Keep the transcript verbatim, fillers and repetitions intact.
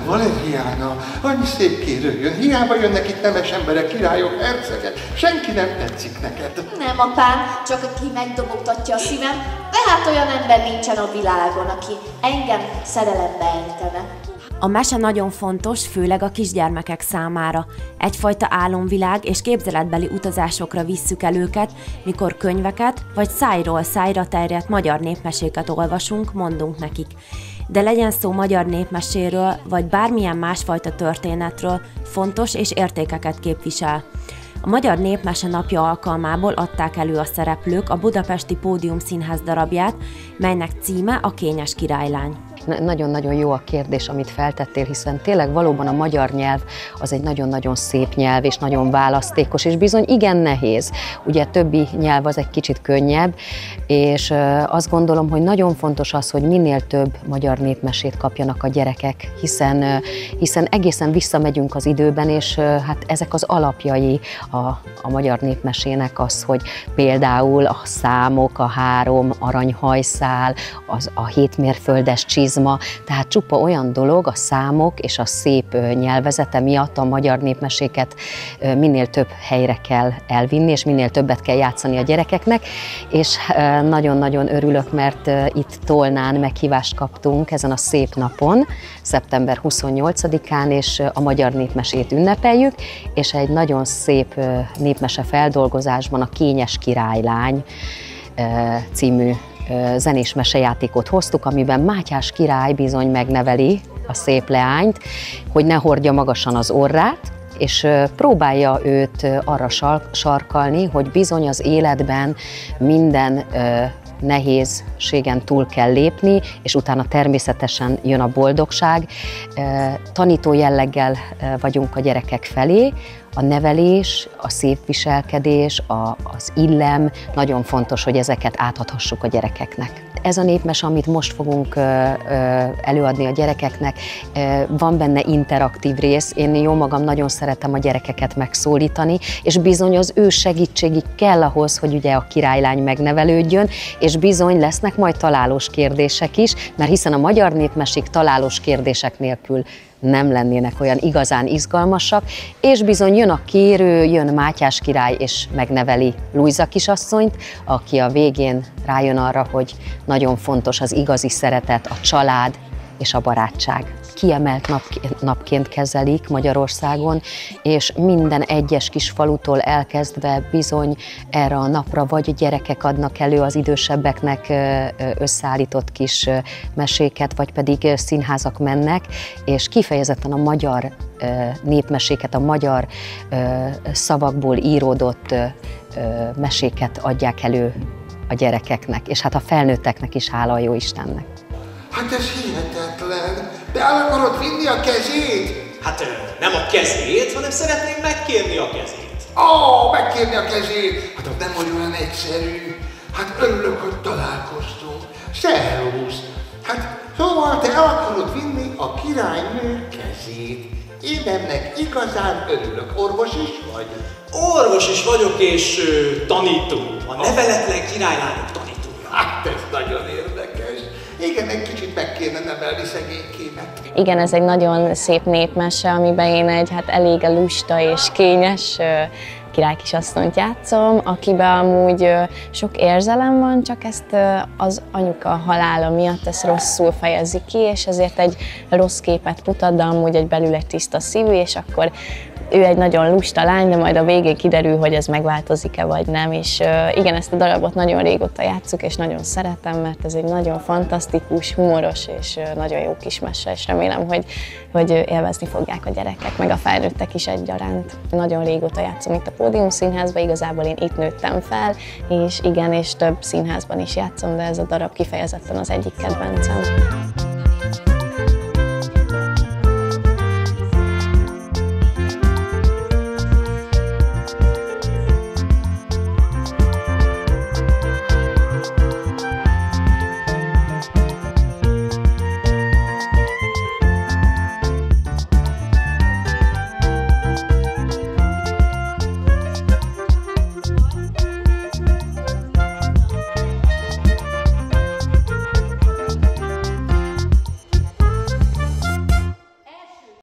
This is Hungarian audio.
van egy hiánya, annyi szép kérő jön, hiába jönnek itt nemes emberek, királyok, hercegek, senki nem tetszik neked. Nem, apám, csak aki megdobogtatja a szívem, de hát olyan ember nincsen a világon, aki engem szerelembe ejtene. A mese nagyon fontos, főleg a kisgyermekek számára. Egyfajta álomvilág és képzeletbeli utazásokra visszük el őket, mikor könyveket vagy szájról szájra terjedt magyar népmeséket olvasunk, mondunk nekik. De legyen szó magyar népmeséről, vagy bármilyen másfajta történetről, fontos és értékeket képvisel. A Magyar Népmese Napja alkalmából adták elő a szereplők a Budapesti Pódium Színház darabját, melynek címe a Kényes királylány. Nagyon-nagyon jó a kérdés, amit feltettél, hiszen tényleg valóban a magyar nyelv az egy nagyon-nagyon szép nyelv, és nagyon választékos, és bizony igen nehéz. Ugye többi nyelv az egy kicsit könnyebb, és azt gondolom, hogy nagyon fontos az, hogy minél több magyar népmesét kapjanak a gyerekek, hiszen, hiszen egészen visszamegyünk az időben, és hát ezek az alapjai a, a magyar népmesének az, hogy például a számok, a három aranyhajszál, az, a hétmérföldes csizma, tehát csupa olyan dolog, a számok és a szép nyelvezete miatt a magyar népmeséket minél több helyre kell elvinni, és minél többet kell játszani a gyerekeknek, és nagyon-nagyon örülök, mert itt Tolnán meghívást kaptunk ezen a szép napon, szeptember huszonnyolcadikán, és a magyar népmesét ünnepeljük, és egy nagyon szép népmese feldolgozásban a Kényes királylány című zenés mesejátékot hoztuk, amiben Mátyás király bizony megneveli a szép leányt, hogy ne hordja magasan az orrát, és próbálja őt arra sarkalni, hogy bizony az életben minden nehézségen túl kell lépni, és utána természetesen jön a boldogság. Tanító jelleggel vagyunk a gyerekek felé, a nevelés, a szép viselkedés, a, az illem, nagyon fontos, hogy ezeket átadhassuk a gyerekeknek. Ez a népmese, amit most fogunk előadni a gyerekeknek, van benne interaktív rész. Én jó magam nagyon szeretem a gyerekeket megszólítani, és bizony az ő segítségük kell ahhoz, hogy ugye a királylány megnevelődjön, és bizony lesznek majd találós kérdések is, mert hiszen a magyar népmesék találós kérdések nélkül nem lennének olyan igazán izgalmasak, és bizony jön a kérő, jön Mátyás király, és megneveli Lujza kisasszonyt, aki a végén rájön arra, hogy nagyon fontos az igazi szeretet, a család és a barátság. Kiemelt napként, napként kezelik Magyarországon, és minden egyes kis falutól elkezdve bizony erre a napra vagy gyerekek adnak elő az idősebbeknek összeállított kis meséket, vagy pedig színházak mennek, és kifejezetten a magyar népmeséket, a magyar szavakból íródott meséket adják elő a gyerekeknek, és hát a felnőtteknek is, hála a jó Istennek. Hát ez hihetetlen! De el akarod vinni a kezét? Hát nem a kezét, hanem szeretném megkérni a kezét. Ó, oh, megkérni a kezét? Hát az nem olyan egyszerű. Hát örülök, hogy találkoztunk. Szervusz! Hát szóval te el akarod vinni a királynő kezét. Én ennek igazán örülök. Orvos is vagy? Orvos is vagyok, és ö, tanító. A neveletlen királylányok tanítója. Hát ez nagyon érdekes. Igen, egy kicsit meg kéne nevelni szegénykémet. Igen, ez egy nagyon szép népmese, amiben én egy hát elég lusta és kényes királykisasszonyt játszom, akiben amúgy sok érzelem van, csak ezt az anyuka halála miatt ezt rosszul fejezi ki, és ezért egy rossz képet mutat, de amúgy egy belül egy tiszta szívű, és akkor ő egy nagyon lusta lány, de majd a végén kiderül, hogy ez megváltozik-e vagy nem, és igen, ezt a darabot nagyon régóta játsszuk, és nagyon szeretem, mert ez egy nagyon fantasztikus, humoros és nagyon jó kis mese, és remélem, hogy, hogy élvezni fogják a gyerekek, meg a felnőttek is egyaránt. Nagyon régóta játszom itt a Pódium Színházban, igazából én itt nőttem fel, és igen, és több színházban is játszom, de ez a darab kifejezetten az egyik kedvencem.